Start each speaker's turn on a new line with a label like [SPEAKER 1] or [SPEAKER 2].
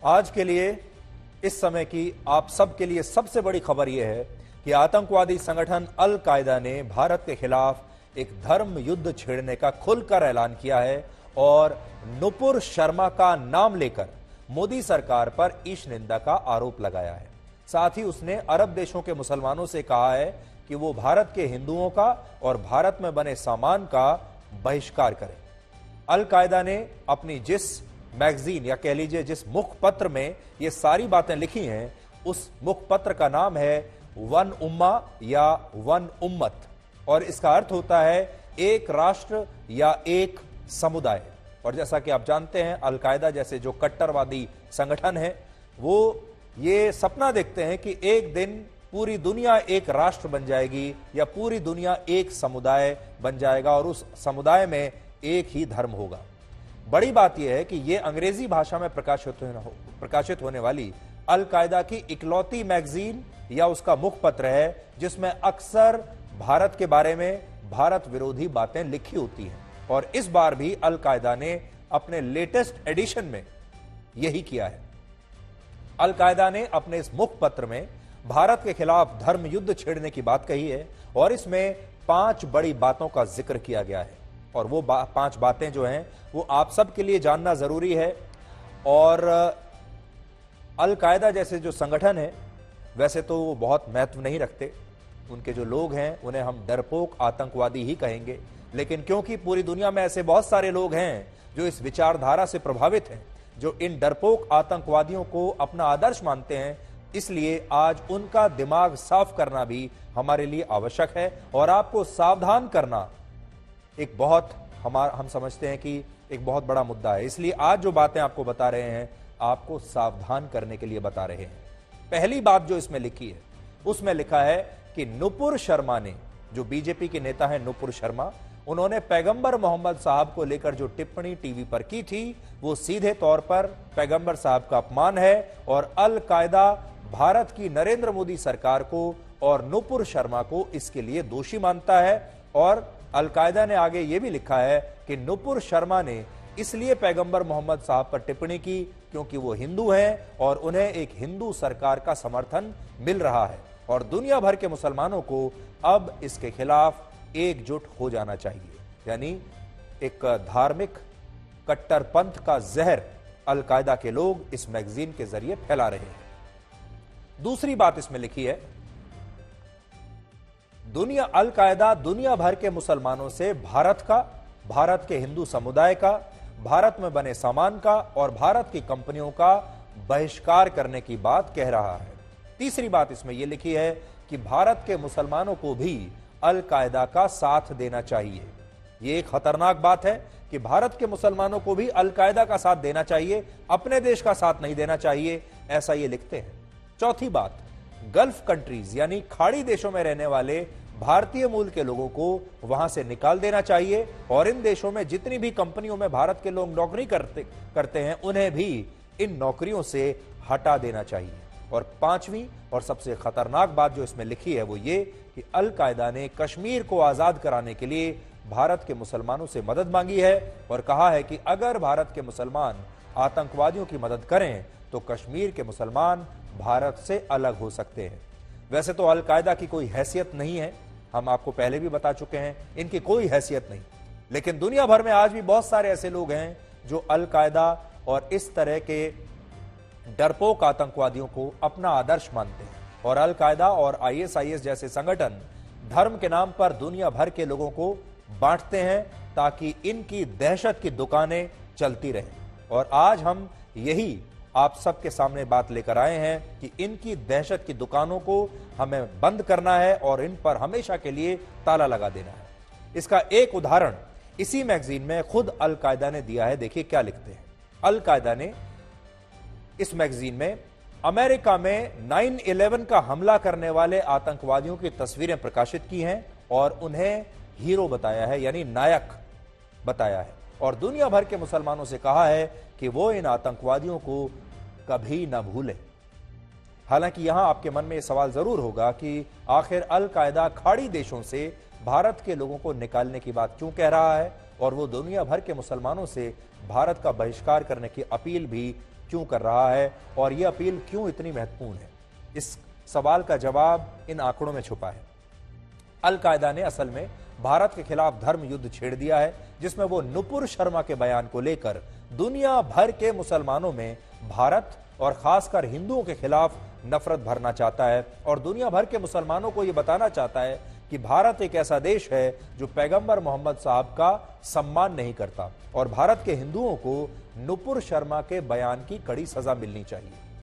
[SPEAKER 1] आज के लिए इस समय की आप सब के लिए सबसे बड़ी खबर यह है कि आतंकवादी संगठन अल कायदा ने भारत के खिलाफ एक धर्म युद्ध छेड़ने का खुलकर ऐलान किया है और नुपुर शर्मा का नाम लेकर मोदी सरकार पर ईश निंदा का आरोप लगाया है। साथ ही उसने अरब देशों के मुसलमानों से कहा है कि वो भारत के हिंदुओं का और भारत में बने सामान का बहिष्कार करें। अल कायदा ने अपनी जिस मैगजीन या कह लीजिए जिस मुखपत्र में ये सारी बातें लिखी हैं, उस मुखपत्र का नाम है वन उम्मा या वन उम्मत, और इसका अर्थ होता है एक राष्ट्र या एक समुदाय। और जैसा कि आप जानते हैं, अल कायदा जैसे जो कट्टरवादी संगठन है वो ये सपना देखते हैं कि एक दिन पूरी दुनिया एक राष्ट्र बन जाएगी या पूरी दुनिया एक समुदाय बन जाएगा और उस समुदाय में एक ही धर्म होगा। बड़ी बात यह है कि यह अंग्रेजी भाषा में प्रकाशित होने वाली अल कायदा की इकलौती मैगजीन या उसका मुखपत्र है जिसमें अक्सर भारत के बारे में भारत विरोधी बातें लिखी होती हैं। और इस बार भी अल कायदा ने अपने लेटेस्ट एडिशन में यही किया है। अल कायदा ने अपने इस मुखपत्र में भारत के खिलाफ धर्म युद्ध छेड़ने की बात कही है और इसमें 5 बड़ी बातों का जिक्र किया गया है। और वो 5 बातें जो हैं वो आप सब के लिए जानना जरूरी है। और अल कायदा जैसे जो संगठन है वैसे तो वो बहुत महत्व नहीं रखते, उनके जो लोग हैं उन्हें हम डरपोक आतंकवादी ही कहेंगे। लेकिन क्योंकि पूरी दुनिया में ऐसे बहुत सारे लोग हैं जो इस विचारधारा से प्रभावित हैं, जो इन डरपोक आतंकवादियों को अपना आदर्श मानते हैं, इसलिए आज उनका दिमाग साफ करना भी हमारे लिए आवश्यक है। और आपको सावधान करना एक बहुत हम समझते हैं कि एक बहुत बड़ा मुद्दा है, इसलिए आज जो बातें आपको बता रहे हैं आपको सावधान करने के लिए बता रहे हैं। पहली बात जो इसमें लिखी है उसमें लिखा है कि नुपुर शर्मा ने, जो बीजेपी के नेता हैं नुपुर शर्मा, उन्होंने पैगंबर मोहम्मद साहब को लेकर जो टिप्पणी टीवी पर की थी वो सीधे तौर पर पैगंबर साहब का अपमान है और अल कायदा भारत की नरेंद्र मोदी सरकार को और नुपुर शर्मा को इसके लिए दोषी मानता है। और अल कायदा ने आगे यह भी लिखा है कि नुपुर शर्मा ने इसलिए पैगंबर मोहम्मद साहब पर टिप्पणी की क्योंकि वो हिंदू हैं और उन्हें एक हिंदू सरकार का समर्थन मिल रहा है और दुनिया भर के मुसलमानों को अब इसके खिलाफ एकजुट हो जाना चाहिए। यानी एक धार्मिक कट्टरपंथ का जहर अल कायदा के लोग इस मैगजीन के जरिए फैला रहे हैं। दूसरी बात इसमें लिखी है, अल कायदा दुनिया भर के मुसलमानों से भारत के हिंदू समुदाय का, भारत में बने सामान का और भारत की कंपनियों का बहिष्कार करने की बात कह रहा है। तीसरी बात इसमें यह लिखी है कि भारत के मुसलमानों को भी अल कायदा का साथ देना चाहिए। यह एक खतरनाक बात है कि भारत के मुसलमानों को भी अल कायदा का साथ देना चाहिए, अपने देश का साथ नहीं देना चाहिए, ऐसा ये लिखते हैं। चौथी बात, गल्फ कंट्रीज यानी खाड़ी देशों में रहने वाले भारतीय मूल के लोगों को वहां से निकाल देना चाहिए और इन देशों में जितनी भी कंपनियों में भारत के लोग नौकरी करते हैं उन्हें भी इन नौकरियों से हटा देना चाहिए। और पांचवी और सबसे खतरनाक बात जो इसमें लिखी है वो ये कि अल कायदा ने कश्मीर को आजाद कराने के लिए भारत के मुसलमानों से मदद मांगी है और कहा है कि अगर भारत के मुसलमान आतंकवादियों की मदद करें तो कश्मीर के मुसलमान भारत से अलग हो सकते हैं। वैसे तो अल कायदा की कोई हैसियत नहीं है, हम आपको पहले भी बता चुके हैं, इनकी कोई हैसियत नहीं। लेकिन दुनिया भर में आज भी बहुत सारे ऐसे लोग हैं जो अल कायदा और इस तरह के डरपोक आतंकवादियों को अपना आदर्श मानते हैं। और अल कायदा और ISIS जैसे संगठन धर्म के नाम पर दुनिया भर के लोगों को बांटते हैं ताकि इनकी दहशत की दुकानें चलती रहें। और आज हम यही आप सबके सामने बात लेकर आए हैं कि इनकी दहशत की दुकानों को हमें बंद करना है और इन पर हमेशा के लिए ताला लगा देना है। इसका एक उदाहरण इसी मैगजीन में खुद अल कायदा ने दिया है। देखिए क्या लिखते हैं। अल कायदा ने इस मैगजीन में अमेरिका में 9/11 का हमला करने वाले आतंकवादियों की तस्वीरें प्रकाशित की हैं और उन्हें हीरो बताया है, यानी नायक बताया है और दुनिया भर के मुसलमानों से कहा है कि वो इन आतंकवादियों को कभी न भूलें। हालांकि यहां आपके मन में यह सवाल जरूर होगा कि आखिर अल कायदा खाड़ी देशों से भारत के लोगों को निकालने की बात क्यों कह रहा है और वो दुनिया भर के मुसलमानों से भारत का बहिष्कार करने की अपील भी क्यों कर रहा है और ये अपील क्यों इतनी महत्वपूर्ण है? इस सवाल का जवाब इन आंकड़ों में छुपा है। अल कायदा ने असल में भारत के खिलाफ धर्म युद्ध छेड़ दिया है, जिसमें वो नुपुर शर्मा के बयान को लेकर दुनिया भर के मुसलमानों में भारत और खासकर हिंदुओं के खिलाफ नफरत भरना चाहता है और दुनिया भर के मुसलमानों को यह बताना चाहता है कि भारत एक ऐसा देश है जो पैगंबर मोहम्मद साहब का सम्मान नहीं करता और भारत के हिंदुओं को नुपुर शर्मा के बयान की कड़ी सजा मिलनी चाहिए।